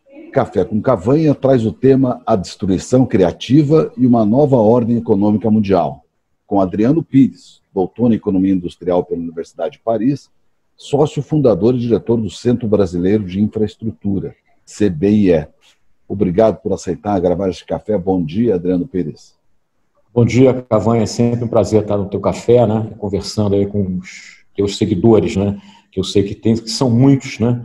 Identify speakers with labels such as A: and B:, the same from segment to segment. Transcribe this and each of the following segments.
A: Café com Cavanha traz o tema A Destruição Criativa e uma Nova Ordem Econômica Mundial, com Adriano Pires, doutor em Economia Industrial pela Universidade de Paris, sócio fundador e diretor do Centro Brasileiro de Infraestrutura, CBIE. Obrigado por aceitar gravar este café. Bom dia, Adriano Pires.
B: Bom dia, Cavanha. É sempre um prazer estar no teu café, né? Conversando aí com os teus seguidores, né? Que eu sei que são muitos, né?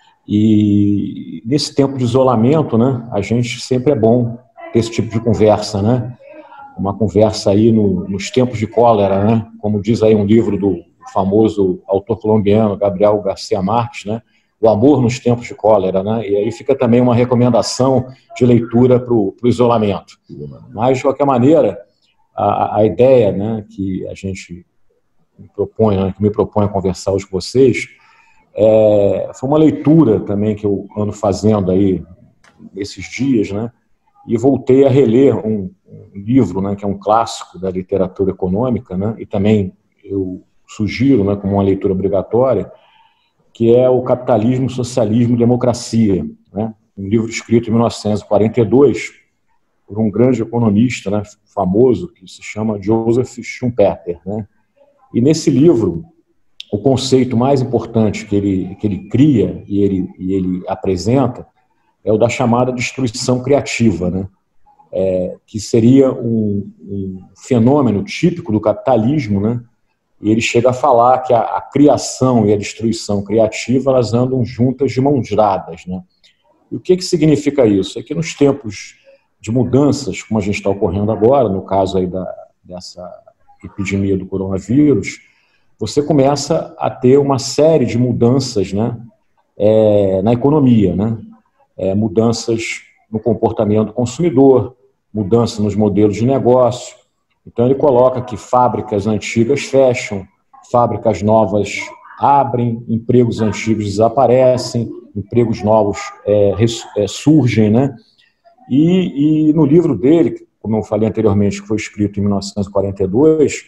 B: E nesse tempo de isolamento, né? A gente sempre é bom ter esse tipo de conversa, né? Uma conversa aí nos tempos de cólera, né? Como diz aí um livro do famoso autor colombiano Gabriel Garcia Marques, né? O amor nos tempos de cólera, né? E aí fica também uma recomendação de leitura para o isolamento. Mas, de qualquer maneira, a ideia, né, que a gente me propõe, né, que me propõe a conversar hoje com vocês, foi uma leitura também que eu ando fazendo aí esses dias, né? E voltei a reler um livro, né, que é um clássico da literatura econômica, né? E também eu sugiro, né, como uma leitura obrigatória, que é o Capitalismo, Socialismo e Democracia, né? Um livro escrito em 1942 por um grande economista, né, famoso, que se chama Joseph Schumpeter, né? E nesse livro, o conceito mais importante que ele cria e ele apresenta é o da chamada destruição criativa, né? Que seria um fenômeno típico do capitalismo, né? E ele chega a falar que a criação e a destruição criativa, elas andam juntas de mãos dadas, né? E o que significa isso? É que nos tempos de mudanças, como a gente está ocorrendo agora, no caso aí dessa epidemia do coronavírus, você começa a ter uma série de mudanças, né, na economia, né? Mudanças no comportamento do consumidor, mudança nos modelos de negócio. Então ele coloca que fábricas antigas fecham, fábricas novas abrem, empregos antigos desaparecem, empregos novos surgem, né? E no livro dele, como eu falei anteriormente, que foi escrito em 1942,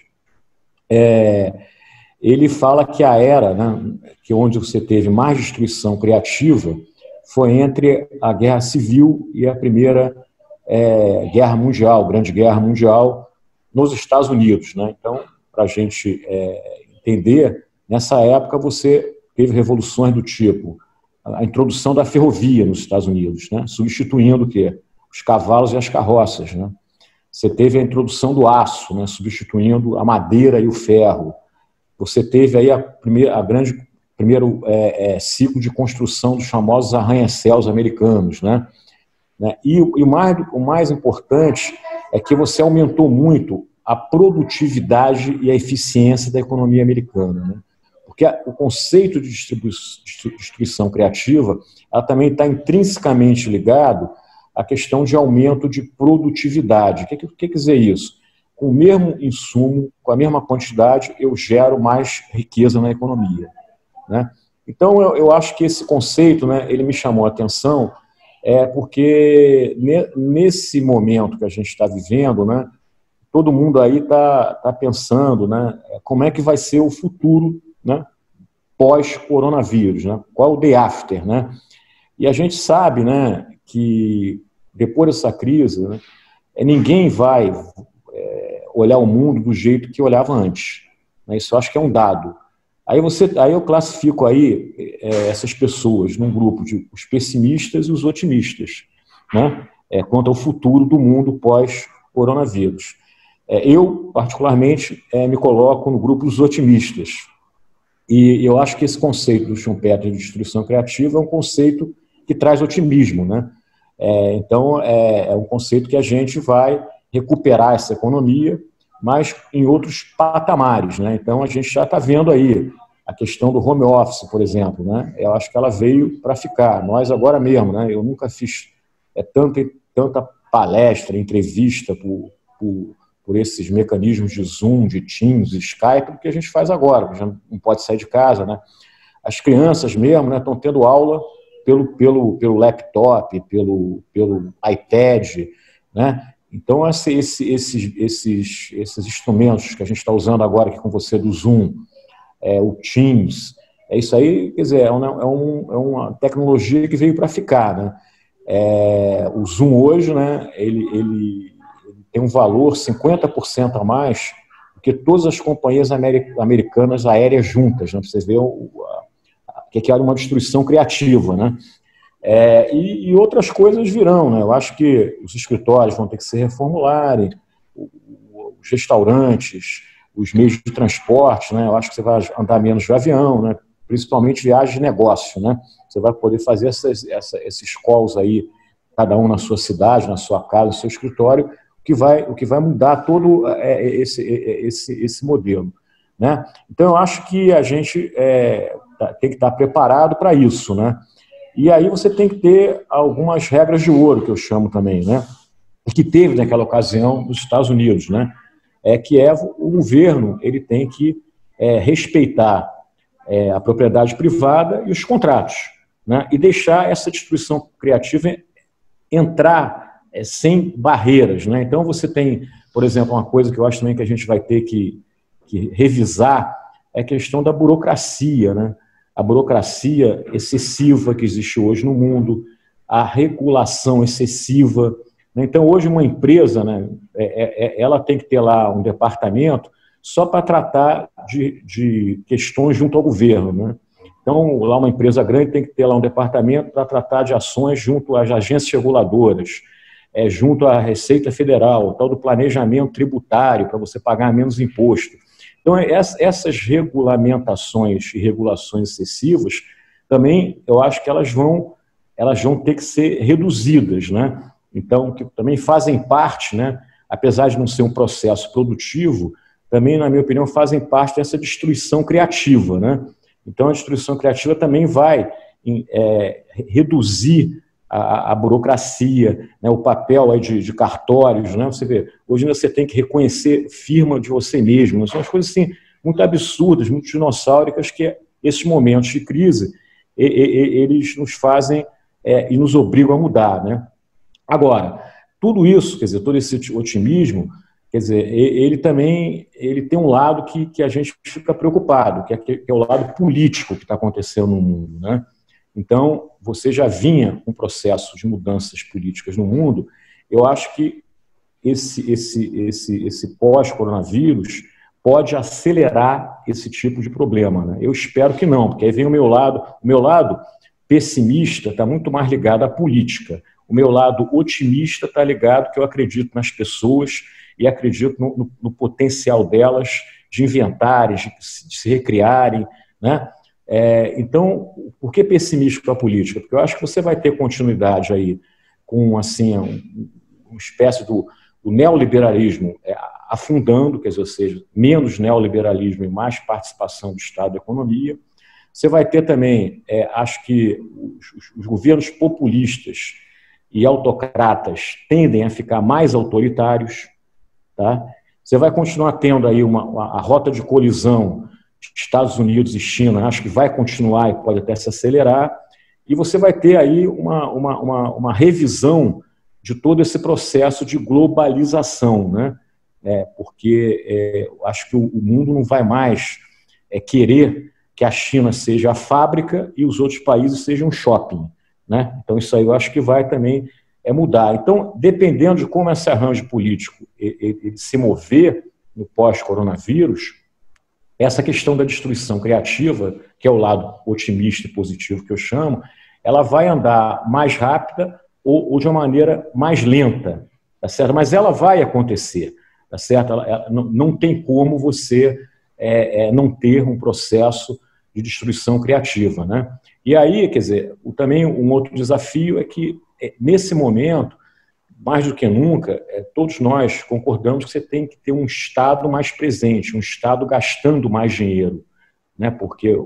B: ele fala que a era, né, que onde você teve mais destruição criativa foi entre a Guerra Civil e a Primeira Guerra Mundial, Grande Guerra Mundial, nos Estados Unidos, né? Então, para a gente entender, nessa época você teve revoluções do tipo a introdução da ferrovia nos Estados Unidos, né? Substituindo o quê? Os cavalos e as carroças, né? Você teve a introdução do aço, né? Substituindo a madeira e o ferro. Você teve aí primeiro ciclo de construção dos famosos arranha-céus americanos, né? E o mais importante é que você aumentou muito a produtividade e a eficiência da economia americana, né? Porque o conceito de destruição criativa, ela também está intrinsecamente ligado à questão de aumento de produtividade. O que quer dizer isso? Com o mesmo insumo, com a mesma quantidade, eu gero mais riqueza na economia, né? Então, eu acho que esse conceito, né, ele me chamou a atenção, porque nesse momento que a gente está vivendo, né, todo mundo aí está pensando, né, como é que vai ser o futuro, né, pós-coronavírus, né, qual é o day after, né? E a gente sabe, né, que depois dessa crise, né, ninguém vai olhar o mundo do jeito que olhava antes, né? Isso eu acho que é um dado. Aí eu classifico aí essas pessoas num grupo de os pessimistas e os otimistas, né? Quanto ao futuro do mundo pós-coronavírus. Eu, particularmente, me coloco no grupo dos otimistas. E eu acho que esse conceito do Schumpeter de destruição criativa é um conceito que traz otimismo, né? Então, é um conceito que a gente vai recuperar essa economia, mas em outros patamares, né? Então, a gente já está vendo aí a questão do home office, por exemplo, né? Eu acho que ela veio para ficar. Nós agora mesmo, né? Eu nunca fiz tanta palestra, entrevista por esses mecanismos de Zoom, de Teams, de Skype, do que a gente faz agora, já não pode sair de casa, né? As crianças mesmo, né, estão tendo aula pelo laptop, pelo iPad, né? Então, esses instrumentos que a gente está usando agora aqui com você do Zoom, o Teams, isso aí, quer dizer, é uma tecnologia que veio para ficar, né? O Zoom hoje, né, ele tem um valor 50% a mais do que todas as companhias americanas aéreas juntas, né, para vocês verem que é uma destruição criativa, né? E outras coisas virão, né? Eu acho que os escritórios vão ter que se reformularem, os restaurantes, os meios de transporte, né? Eu acho que você vai andar menos de avião, né? Principalmente viagens de negócio, né? Você vai poder fazer esses calls aí, cada um na sua cidade, na sua casa, no seu escritório, o que vai mudar todo esse modelo, né? Então, eu acho que a gente tem que estar preparado para isso, né? E aí você tem que ter algumas regras de ouro, que eu chamo também, né? Que teve naquela ocasião nos Estados Unidos, né? O governo ele tem que respeitar a propriedade privada e os contratos, né? E deixar essa destruição criativa entrar sem barreiras, né? Então você tem, por exemplo, uma coisa que eu acho também que a gente vai ter que revisar é a questão da burocracia, né? A burocracia excessiva que existe hoje no mundo, a regulação excessiva. Então, hoje, uma empresa, né, ela tem que ter lá um departamento só para tratar de questões junto ao governo, né? Então, lá uma empresa grande tem que ter lá um departamento para tratar de ações junto às agências reguladoras, junto à Receita Federal, tal do planejamento tributário, para você pagar menos imposto. Então, essas regulamentações e regulações excessivas, também, eu acho que elas vão ter que ser reduzidas, né? Então, que também fazem parte, né? Apesar de não ser um processo produtivo, também, na minha opinião, fazem parte dessa destruição criativa, né? Então, a destruição criativa também vai reduzir a burocracia, né, o papel aí de cartórios, né? Você vê, hoje você tem que reconhecer firma de você mesmo, né? São as coisas assim, muito absurdas, muito dinossáuricas, que esses momentos de crise, eles nos fazem e nos obrigam a mudar, né? Agora, tudo isso, quer dizer, todo esse otimismo, quer dizer, ele tem um lado que a gente fica preocupado, que é o lado político que está acontecendo no mundo, né? Então, você já vinha com um processo de mudanças políticas no mundo. Eu acho que esse pós-coronavírus pode acelerar esse tipo de problema, né? Eu espero que não, porque aí vem o meu lado pessimista está muito mais ligado à política. O meu lado otimista está ligado que eu acredito nas pessoas e acredito no potencial delas de inventarem, de se recriarem, né? Então, por que pessimismo para a política? Porque eu acho que você vai ter continuidade aí com assim, uma espécie do neoliberalismo afundando, quer dizer, ou seja, menos neoliberalismo e mais participação do Estado na economia. Você vai ter também, acho que os governos populistas e autocratas tendem a ficar mais autoritários, tá? Você vai continuar tendo aí a rota de colisão Estados Unidos e China, acho que vai continuar e pode até se acelerar, e você vai ter aí uma revisão de todo esse processo de globalização, né? Porque acho que o mundo não vai mais querer que a China seja a fábrica e os outros países sejam shopping, né? Então isso aí eu acho que vai também mudar. Então, dependendo de como esse arranjo político ele se mover no pós-coronavírus, essa questão da destruição criativa, que é o lado otimista e positivo que eu chamo, ela vai andar mais rápida ou de uma maneira mais lenta, tá certo? Mas ela vai acontecer, tá certo? Ela não tem como você não ter um processo de destruição criativa, né? E aí, quer dizer, também um outro desafio é que, nesse momento, mais do que nunca, todos nós concordamos que você tem que ter um Estado mais presente, um Estado gastando mais dinheiro, né? Porque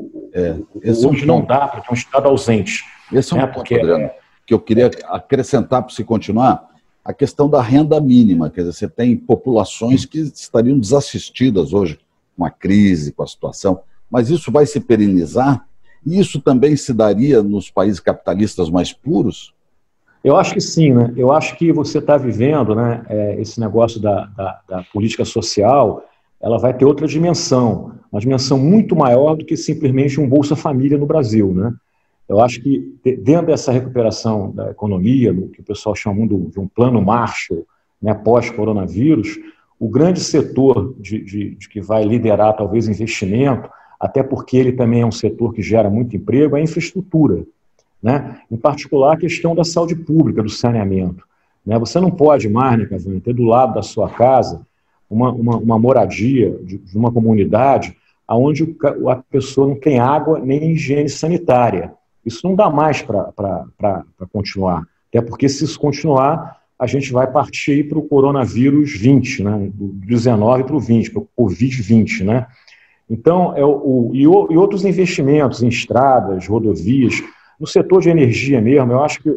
B: hoje não dá para ter um Estado ausente.
A: Esse é um ponto, Adriano, que eu queria acrescentar para você continuar, a questão da renda mínima. Quer dizer, você tem populações que estariam desassistidas hoje com a crise, com a situação, mas isso vai se perenizar, e isso também se daria nos países capitalistas mais puros?
B: Eu acho que sim, né? Eu acho que você está vivendo, né, esse negócio da política social, ela vai ter outra dimensão, uma dimensão muito maior do que simplesmente um Bolsa Família no Brasil, né? Eu acho que dentro dessa recuperação da economia, no que o pessoal chama de um plano Marshall, né, pós-coronavírus, o grande setor de que vai liderar talvez investimento, até porque ele também é um setor que gera muito emprego, é a infraestrutura, né? Em particular a questão da saúde pública, do saneamento, né? Você não pode mais, né, Cavani, ter do lado da sua casa uma moradia de uma comunidade onde a pessoa não tem água nem higiene sanitária. Isso não dá mais para continuar. Até porque, se isso continuar, a gente vai partir para o coronavírus 20, né? Do 19 para o 20, para o Covid-20. Né? Então, e outros investimentos em estradas, rodovias, no setor de energia mesmo, eu acho que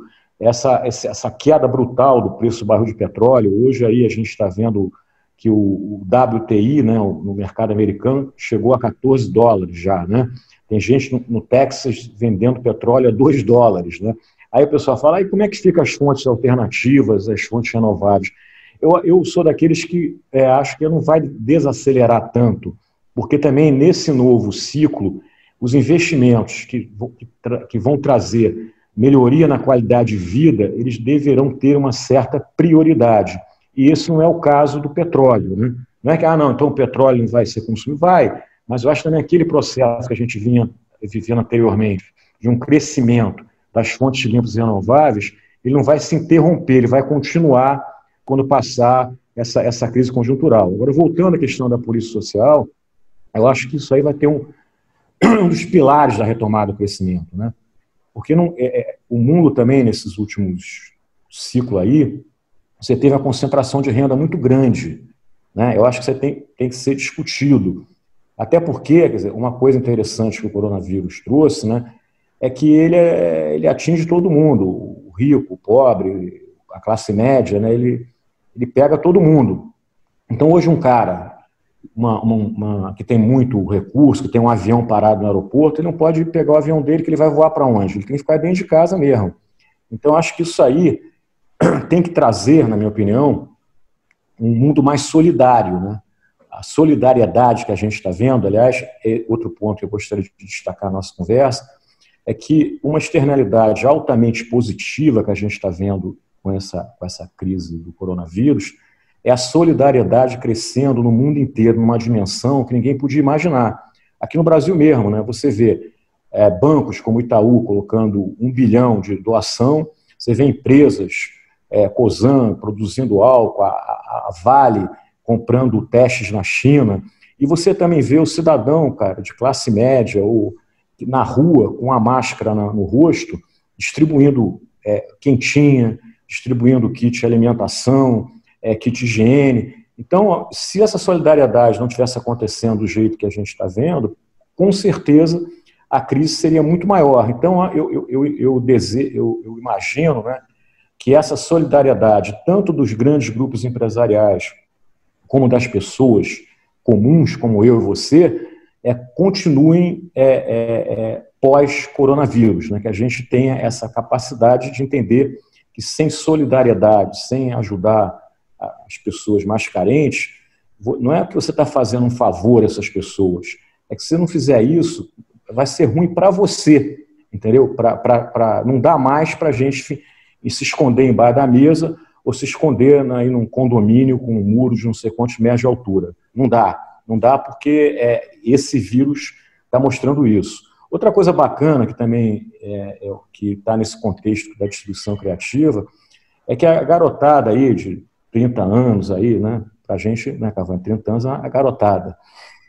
B: essa queda brutal do preço do barril de petróleo, hoje aí a gente está vendo que o WTI, né, no mercado americano, chegou a $14 já, né? Tem gente no Texas vendendo petróleo a $2, né? Aí o pessoal fala, e como é que ficam as fontes alternativas, as fontes renováveis? Eu sou daqueles que acho que não vai desacelerar tanto, porque também nesse novo ciclo, os investimentos que vão trazer melhoria na qualidade de vida, eles deverão ter uma certa prioridade. E esse não é o caso do petróleo, né? Não é que, então o petróleo não vai ser consumido, vai, mas eu acho também aquele processo que a gente vinha vivendo anteriormente, de um crescimento das fontes limpas e renováveis, ele não vai se interromper, ele vai continuar quando passar essa crise conjuntural. Agora, voltando à questão da política social, eu acho que isso aí vai ter um dos pilares da retomada do crescimento, né? Porque o mundo também, nesses últimos ciclos aí, você teve uma concentração de renda muito grande, né? Eu acho que isso tem que ser discutido. Até porque, quer dizer, uma coisa interessante que o coronavírus trouxe, né, é que ele atinge todo mundo, o rico, o pobre, a classe média, né, ele pega todo mundo. Então, hoje um cara que tem muito recurso, que tem um avião parado no aeroporto, ele não pode pegar o avião dele, que ele vai voar para onde? Ele tem que ficar dentro de casa mesmo. Então, acho que isso aí tem que trazer, na minha opinião, um mundo mais solidário, né? A solidariedade que a gente está vendo, aliás, é outro ponto que eu gostaria de destacar na nossa conversa, é que uma externalidade altamente positiva que a gente está vendo com essa crise do coronavírus é a solidariedade crescendo no mundo inteiro, numa dimensão que ninguém podia imaginar. Aqui no Brasil mesmo, né, você vê bancos como Itaú colocando 1 bilhão de doação, você vê empresas, Cosan produzindo álcool, a Vale comprando testes na China, e você também vê o cidadão, cara, de classe média, ou na rua, com a máscara no rosto, distribuindo quentinha, distribuindo kit de alimentação, kit de higiene. Então, se essa solidariedade não tivesse acontecendo do jeito que a gente está vendo, com certeza a crise seria muito maior. Então, eu imagino, né, que essa solidariedade, tanto dos grandes grupos empresariais, como das pessoas comuns, como eu e você, continuem pós-coronavírus, né? Que a gente tenha essa capacidade de entender que sem solidariedade, sem ajudar as pessoas mais carentes, não é que você está fazendo um favor a essas pessoas, é que se você não fizer isso, vai ser ruim para você, entendeu? Não dá mais para a gente se esconder embaixo da mesa ou se esconder aí num condomínio com um muro de não sei quantos metros de altura. Não dá porque esse vírus está mostrando isso. Outra coisa bacana que também que está nesse contexto da distribuição criativa é que a garotada aí de 30 anos, aí, né, para a gente, né, Cavani, 30 anos é uma garotada.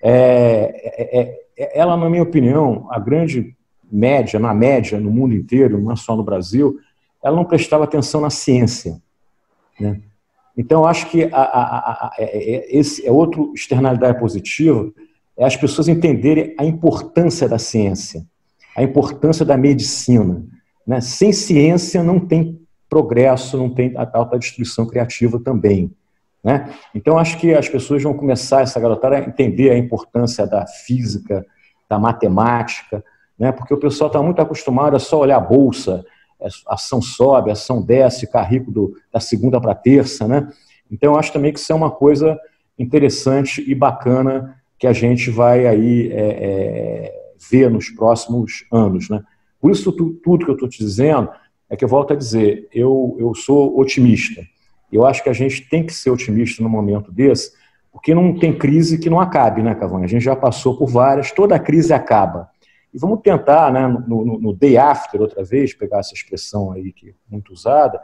B: Ela, na minha opinião, a grande média, no mundo inteiro, não é só no Brasil, ela não prestava atenção na ciência, né? Então, eu acho que esse é outro externalidade positiva, as pessoas entenderem a importância da ciência, a importância da medicina, né? Sem ciência não tem progresso, não tem a alta destruição criativa também, né? Então, acho que as pessoas vão começar, essa garotada, a entender a importância da física, da matemática, né? Porque o pessoal está muito acostumado a só olhar a bolsa, a ação sobe, a ação desce, ficar rico da segunda para a terça, né? Então, eu acho também que isso é uma coisa interessante e bacana que a gente vai aí ver nos próximos anos, né? Por isso, tudo que eu estou te dizendo é que eu volto a dizer, eu sou otimista. Eu acho que a gente tem que ser otimista num momento desse, porque não tem crise que não acabe, né, Cavanha? A gente já passou por várias, toda crise acaba. E vamos tentar, né, no day after, outra vez, pegar essa expressão aí que é muito usada,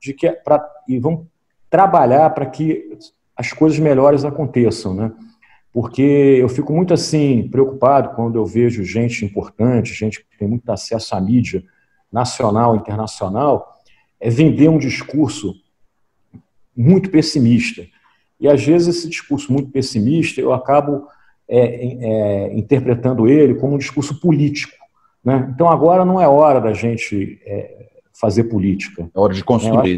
B: e vamos trabalhar para que as coisas melhores aconteçam, né? Porque eu fico muito assim preocupado quando eu vejo gente importante, gente que tem muito acesso à mídia nacional, internacional, vender um discurso muito pessimista. E às vezes esse discurso muito pessimista eu acabo interpretando ele como um discurso político, né? Então agora não é hora da gente fazer política.
A: É hora de construir.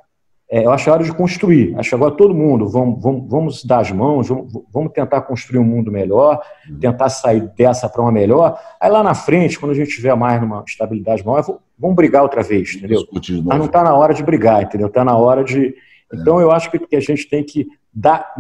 B: Eu acho que é hora de construir. Acho que agora todo mundo, vamos dar as mãos, vamos tentar construir um mundo melhor, tentar sair dessa para uma melhor. Aí lá na frente, quando a gente tiver mais numa estabilidade maior, vamos brigar outra vez, entendeu? Mas não está na hora de brigar, entendeu? Está na hora de... Então eu acho que a gente tem que dar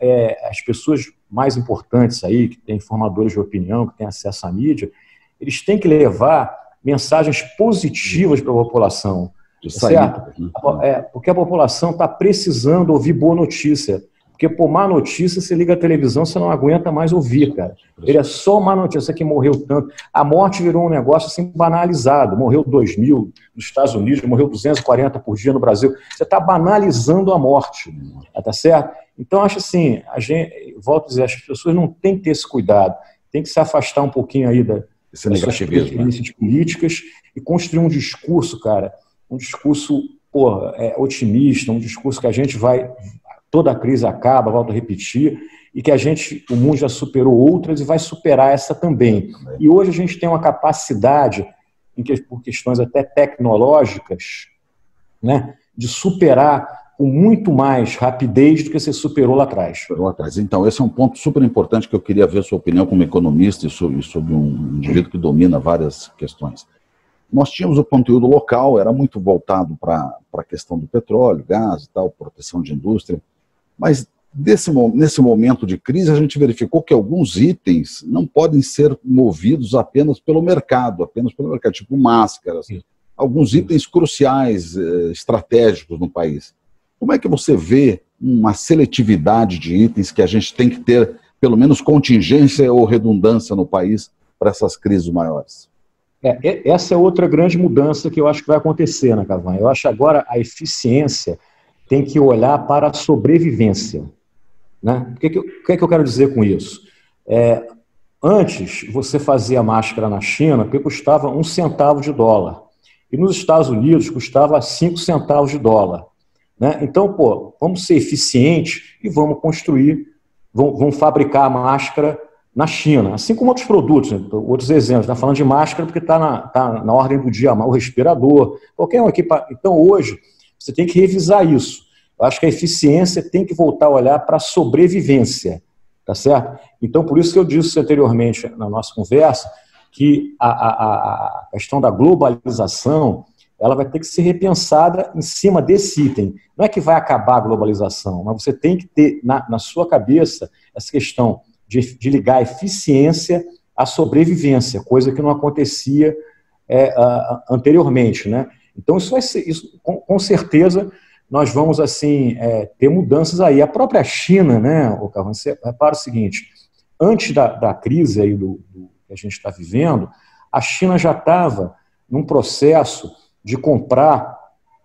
B: as pessoas mais importantes aí, que têm formadores de opinião, que têm acesso à mídia, eles têm que levar mensagens positivas para a população. Certo? Porque a população está precisando ouvir boa notícia. Porque por má notícia, você liga a televisão, você não aguenta mais ouvir, cara. Ele é só má notícia que morreu tanto. A morte virou um negócio assim banalizado. Morreu 2.000 nos Estados Unidos, morreu 240 por dia no Brasil. Você está banalizando a morte, tá certo? Então, acho assim, volto a dizer, as pessoas não têm que ter esse cuidado. Tem que se afastar um pouquinho aí dessas preferências políticas e construir um discurso, cara, um discurso otimista, um discurso que a gente toda a crise acaba, volto a repetir, e que o mundo já superou outras e vai superar essa também. E hoje a gente tem uma capacidade, por questões até tecnológicas, né, de superar com muito mais rapidez do que você superou lá atrás.
A: Então, esse é um ponto super importante que eu queria ver a sua opinião como economista e sobre um indivíduo que domina várias questões. Nós tínhamos o conteúdo local, era muito voltado para a questão do petróleo, gás e tal, proteção de indústria, mas nesse momento de crise a gente verificou que alguns itens não podem ser movidos apenas pelo mercado, tipo máscaras, alguns itens cruciais, estratégicos no país. Como é que você vê uma seletividade de itens que a gente tem que ter, pelo menos contingência ou redundância no país para essas crises maiores?
B: Essa é outra grande mudança que eu acho que vai acontecer, né, Cavanha? Eu acho que agora a eficiência tem que olhar para a sobrevivência, né? O que é que eu quero dizer com isso? Antes, você fazia máscara na China que custava $0,01. E nos Estados Unidos custava 5 centavos de dólar. Né? Então, vamos ser eficientes e vamos construir, vamos fabricar a máscara na China, assim como outros produtos, né? Outros exemplos. Está falando de máscara porque está na ordem do dia, o respirador, qualquer um aqui. Então, hoje, você tem que revisar isso. Eu acho que a eficiência tem que voltar a olhar para a sobrevivência, tá certo? Então, por isso que eu disse anteriormente na nossa conversa que a questão da globalização ela vai ter que ser repensada em cima desse item. Não é que vai acabar a globalização, mas você tem que ter na sua cabeça essa questão de ligar a eficiência à sobrevivência, coisa que não acontecia anteriormente, né? Então, isso vai ser, com certeza, nós vamos assim ter mudanças aí. A própria China, né, Cavanha, você repara o seguinte, antes da crise aí que a gente está vivendo, a China já estava num processo de comprar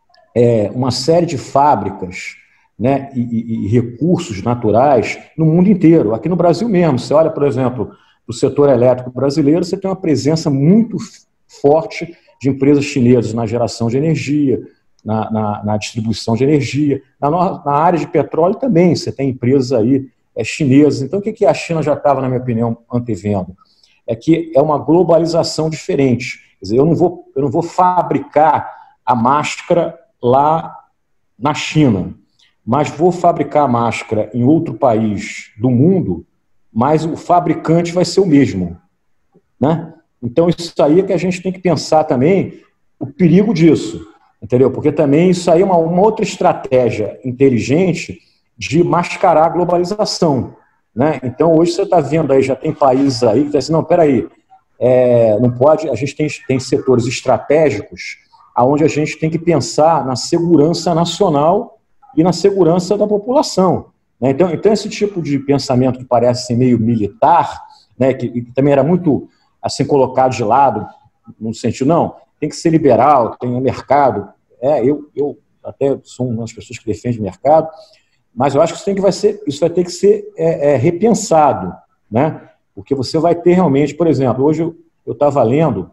B: uma série de fábricas, né, e recursos naturais no mundo inteiro. Aqui no Brasil mesmo, você olha, por exemplo, para o setor elétrico brasileiro, você tem uma presença muito forte de empresas chinesas na geração de energia, na distribuição de energia. Na área de petróleo também, você tem empresas aí chinesas. Então, o que a China já estava, na minha opinião, antevendo? É que é uma globalização diferente. Quer dizer, eu não vou fabricar a máscara lá na China, mas vou fabricar a máscara em outro país do mundo, mas o fabricante vai ser o mesmo, né? Então, isso aí é que a gente tem que pensar também o perigo disso, entendeu? Porque também isso aí é uma outra estratégia inteligente de mascarar a globalização, né? Então, hoje você está vendo aí, já tem países aí que dizem assim, não, peraí, não pode, a gente tem setores estratégicos onde a gente tem que pensar na segurança nacional e na segurança da população, né? Então, esse tipo de pensamento que parece assim, meio militar, né, que também era muito assim, colocado de lado, no sentido, não, tem que ser liberal, tem mercado. Eu até sou uma das pessoas que defende o mercado, mas eu acho que isso vai ter que ser repensado, né? Porque você vai ter realmente, por exemplo, hoje eu estava lendo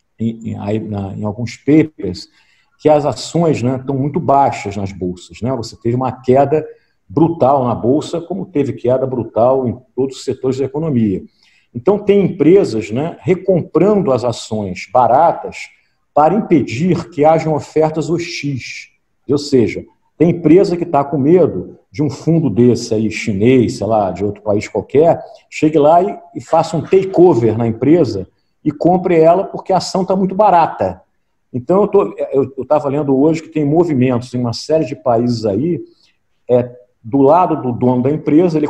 B: em alguns papers que as ações, né, estão muito baixas nas bolsas, né? Você teve uma queda brutal na bolsa, como teve queda brutal em todos os setores da economia. Então, tem empresas, né, recomprando as ações baratas para impedir que hajam ofertas hostis. Ou seja, tem empresa que está com medo de um fundo desse aí, chinês, sei lá, de outro país qualquer, chegue lá e faça um takeover na empresa e compre ela porque a ação está muito barata. Então, eu estava lendo hoje que tem movimentos em uma série de países aí, do lado do dono da empresa, ele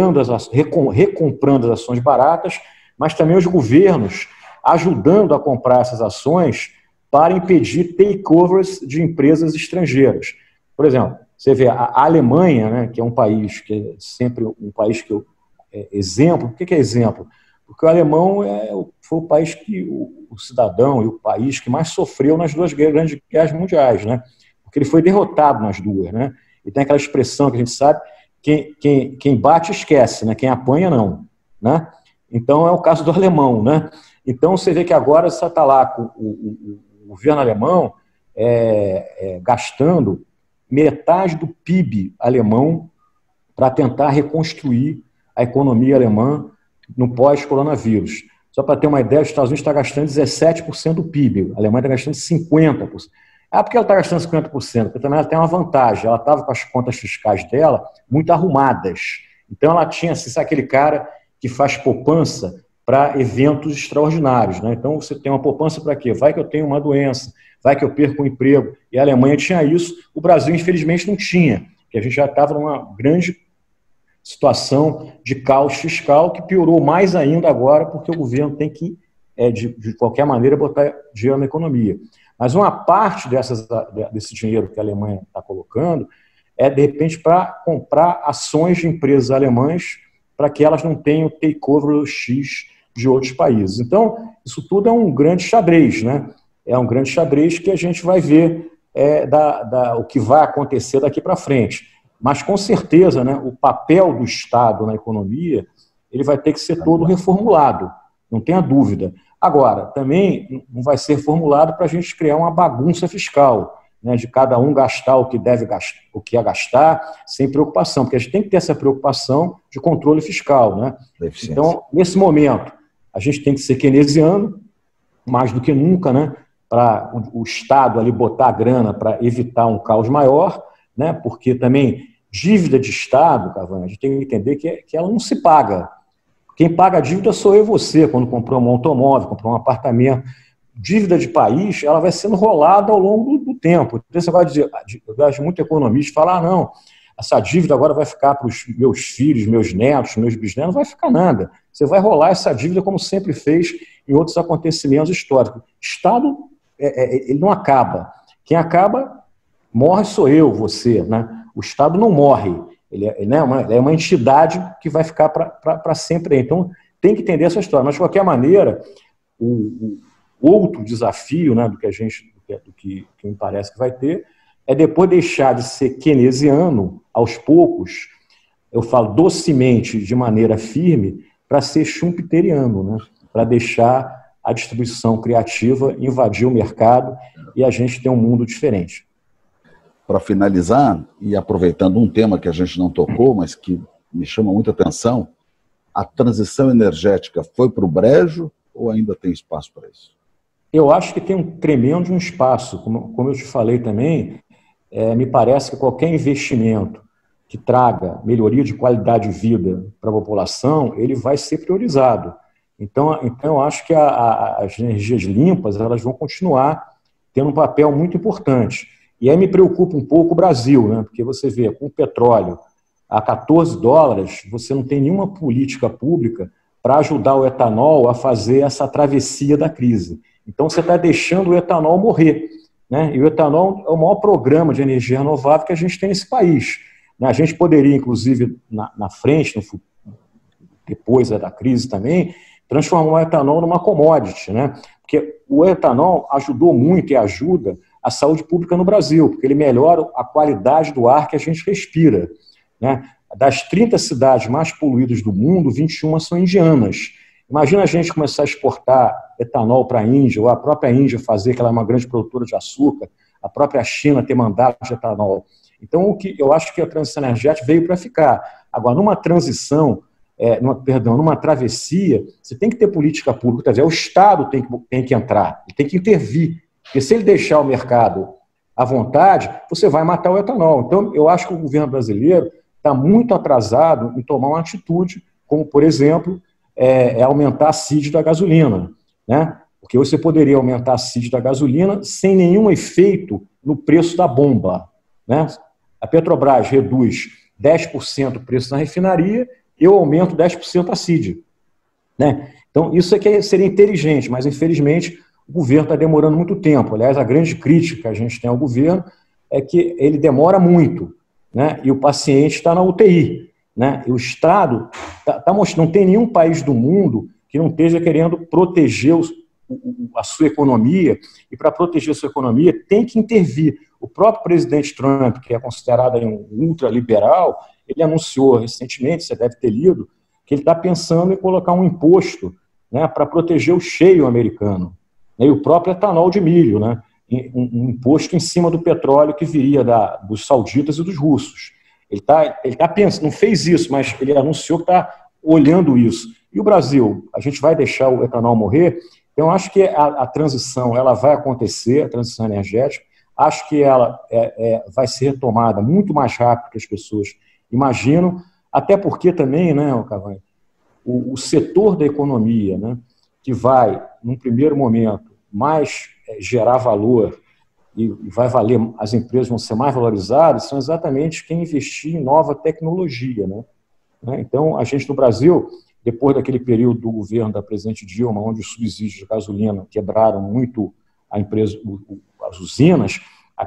B: recomprando as ações baratas, mas também os governos ajudando a comprar essas ações para impedir takeovers de empresas estrangeiras. Por exemplo, você vê a Alemanha, né, que é um país que é sempre um país que exemplo. Por que é exemplo? Porque o alemão foi o país que o cidadão e o país que mais sofreu nas duas grandes guerras mundiais, né? Porque ele foi derrotado nas duas, né? E tem aquela expressão que a gente sabe, quem bate esquece, né? Quem apanha não, né? Então é o caso do alemão, né? Então você vê que agora você está lá com o governo alemão gastando metade do PIB alemão para tentar reconstruir a economia alemã no pós-coronavírus. Só para ter uma ideia, os Estados Unidos está gastando 17% do PIB, a Alemanha está gastando 50%. Por que ela está gastando 50%? Porque também ela tem uma vantagem, ela estava com as contas fiscais dela muito arrumadas. Então ela tinha, assim, sabe aquele cara que faz poupança para eventos extraordinários, né? Então você tem uma poupança para quê? Vai que eu tenho uma doença, vai que eu perco o emprego. E a Alemanha tinha isso, o Brasil infelizmente não tinha, porque a gente já estava numa grande situação de caos fiscal que piorou mais ainda agora, porque o governo tem que, de qualquer maneira, botar dinheiro na economia. Mas uma parte desse dinheiro que a Alemanha está colocando de repente, para comprar ações de empresas alemãs para que elas não tenham takeover X de outros países. Então, isso tudo é um grande xadrez, né? É um grande xadrez que a gente vai ver o que vai acontecer daqui para frente. Mas, com certeza, né, o papel do Estado na economia ele vai ter que ser todo reformulado, não tenha dúvida. Agora, também não vai ser formulado para a gente criar uma bagunça fiscal, né, de cada um gastar o que deve gastar, o que ia gastar, sem preocupação, porque a gente tem que ter essa preocupação de controle fiscal, né? Então, nesse momento, a gente tem que ser keynesiano, mais do que nunca, né, para o Estado ali botar a grana para evitar um caos maior, né, porque também dívida de Estado, Cavanha, a gente tem que entender que ela não se paga. Quem paga a dívida sou eu e você, quando comprou um automóvel, comprou um apartamento. Dívida de país, ela vai sendo rolada ao longo do tempo. Então, você vai dizer, eu vejo muito economista falar, não, essa dívida agora vai ficar para os meus filhos, meus netos, meus bisnetos, não vai ficar nada. Você vai rolar essa dívida como sempre fez em outros acontecimentos históricos. Estado, ele não acaba. Quem acaba, morre sou eu, você, né? O Estado não morre. Ele é uma entidade que vai ficar para sempre aí. Então, tem que entender essa história. Mas, de qualquer maneira, o outro desafio, né, do que me parece que vai ter, é depois deixar de ser keynesiano, aos poucos, eu falo docemente, de maneira firme, para ser schumpeteriano, né, para deixar a distribuição criativa invadir o mercado e a gente ter um mundo diferente.
A: Para finalizar, e aproveitando um tema que a gente não tocou, mas que me chama muita atenção, a transição energética foi para o brejo ou ainda tem espaço para isso?
B: Eu acho que tem um tremendo espaço. Como eu te falei também, me parece que qualquer investimento que traga melhoria de qualidade de vida para a população, ele vai ser priorizado. Então eu acho que as energias limpas elas vão continuar tendo um papel muito importante. E aí me preocupa um pouco o Brasil, né? Porque você vê, com o petróleo a $14, você não tem nenhuma política pública para ajudar o etanol a fazer essa travessia da crise. Então, você está deixando o etanol morrer, né? E o etanol é o maior programa de energia renovável que a gente tem nesse país. A gente poderia, inclusive, na frente, depois da crise também, transformar o etanol numa commodity, né? Porque o etanol ajudou muito e ajuda a saúde pública no Brasil, porque ele melhora a qualidade do ar que a gente respira, né? Das 30 cidades mais poluídas do mundo, 21 são indianas. Imagina a gente começar a exportar etanol para a Índia, ou a própria Índia fazer, que ela é uma grande produtora de açúcar, a própria China ter mandato de etanol. Então, eu acho que a transição energética veio para ficar. Agora, numa transição, numa travessia, você tem que ter política pública, quer dizer, o Estado tem que entrar, tem que intervir, porque se ele deixar o mercado à vontade, você vai matar o etanol. Então, eu acho que o governo brasileiro está muito atrasado em tomar uma atitude, como, por exemplo, aumentar a CID da gasolina, né? Porque você poderia aumentar a CID da gasolina sem nenhum efeito no preço da bomba, né? A Petrobras reduz 10% o preço na refinaria, eu aumento 10% a CID, né? Então, isso seria inteligente, mas, infelizmente, o governo está demorando muito tempo. Aliás, a grande crítica que a gente tem ao governo é que ele demora muito, né? E o paciente está na UTI, né? E o Estado está mostrando, não tem nenhum país do mundo que não esteja querendo proteger a sua economia, e para proteger a sua economia tem que intervir. O próprio presidente Trump, que é considerado um ultraliberal, ele anunciou recentemente, você deve ter lido, que ele está pensando em colocar um imposto, né, para proteger o shale americano, né, e o próprio etanol de milho, né, um imposto em cima do petróleo que viria dos sauditas e dos russos. Ele tá pensando, não fez isso, mas ele anunciou que está olhando isso. E o Brasil, a gente vai deixar o etanol morrer? Então, acho que a transição ela vai acontecer, a transição energética. Acho que ela vai ser retomada muito mais rápido que as pessoas imaginam, até porque também, né, Cavanha, o setor da economia, né, que vai, num primeiro momento, mais gerar valor e vai valer, as empresas vão ser mais valorizadas, são exatamente quem investir em nova tecnologia, né? Então, a gente no Brasil, depois daquele período do governo da presidente Dilma, onde os subsídios de gasolina quebraram muito a empresa, as usinas,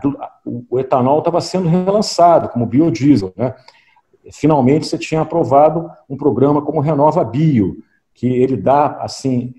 B: o etanol estava sendo relançado como biodiesel, né? Finalmente, você tinha aprovado um programa como Renova Bio, que ele dá, assim,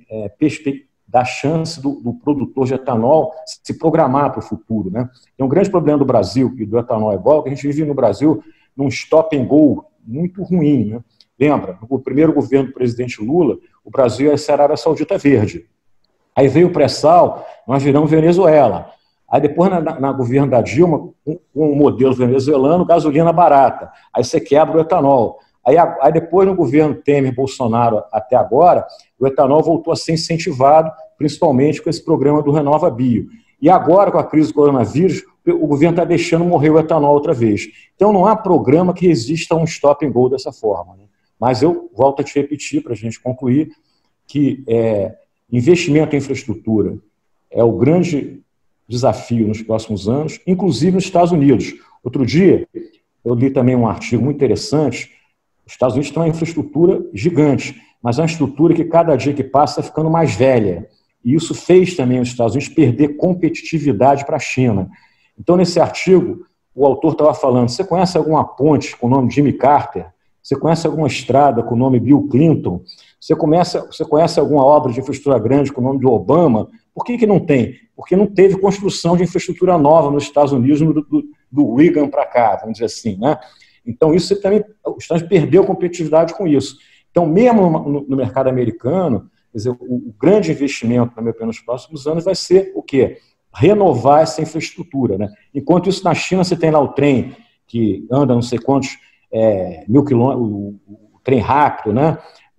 B: dá chance do produtor de etanol se programar para o futuro, né? Tem um grande problema do Brasil e do etanol igual, que a gente vive no Brasil num stop and go muito ruim, né? Lembra, no primeiro governo do presidente Lula, o Brasil era essa Arábia Saudita verde. Aí veio o pré-sal, nós viramos Venezuela. Aí depois, na governo da Dilma, com o modelo venezuelano, gasolina barata. Aí você quebra o etanol. Aí depois, no governo Temer-Bolsonaro até agora, o etanol voltou a ser incentivado, principalmente com esse programa do Renova Bio. E agora, com a crise do coronavírus, o governo está deixando morrer o etanol outra vez. Então, não há programa que resista a um stop and go dessa forma, né? Mas eu volto a te repetir, para a gente concluir, que investimento em infraestrutura é o grande desafio nos próximos anos, inclusive nos Estados Unidos. Outro dia, eu li também um artigo muito interessante. Os Estados Unidos têm uma infraestrutura gigante, mas é uma estrutura que cada dia que passa está ficando mais velha. E isso fez também os Estados Unidos perder competitividade para a China. Então, nesse artigo, o autor estava falando, você conhece alguma ponte com o nome Jimmy Carter? Você conhece alguma estrada com o nome Bill Clinton? Você conhece alguma obra de infraestrutura grande com o nome de Obama? Por que não tem? Porque não teve construção de infraestrutura nova nos Estados Unidos do Reagan para cá, vamos dizer assim, né? Então, isso também, os Estados Unidos perdeu competitividade com isso. Então, mesmo no mercado americano, quer dizer, o grande investimento, na minha opinião, nos próximos anos vai ser o quê? Renovar essa infraestrutura, né? Enquanto isso, na China, você tem lá o trem que anda não sei quantos 1.000 quilômetros, o trem rápido, né?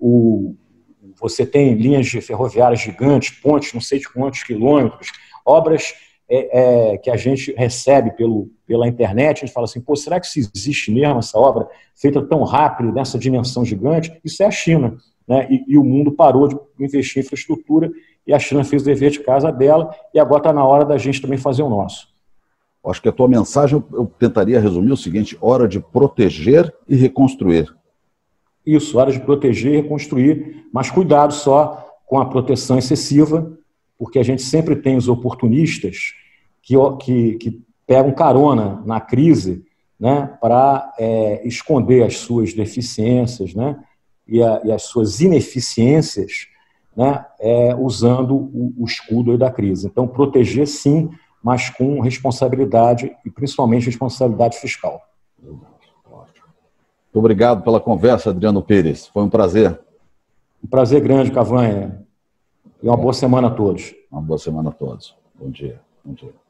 B: Você tem linhas ferroviárias gigantes, pontes não sei de quantos quilômetros, obras que a gente recebe pela internet, a gente fala assim, pô, será que se existe mesmo essa obra feita tão rápido, nessa dimensão gigante? Isso é a China, né? E o mundo parou de investir em infraestrutura e a China fez o dever de casa dela e agora está na hora da gente também fazer o nosso.
A: Acho que a tua mensagem eu tentaria resumir o seguinte: hora de proteger e reconstruir.
B: Isso, hora de proteger e reconstruir, mas cuidado só com a proteção excessiva, porque a gente sempre tem os oportunistas que pegam carona na crise, né, para esconder as suas deficiências, né, e as suas ineficiências, né, usando o escudo aí da crise. Então, proteger sim, mas com responsabilidade e principalmente responsabilidade fiscal.
A: Muito obrigado pela conversa, Adriano Pires. Foi um prazer.
B: Um prazer grande, Cavanha. E uma boa semana a todos.
A: Uma boa semana a todos. Bom dia. Bom dia.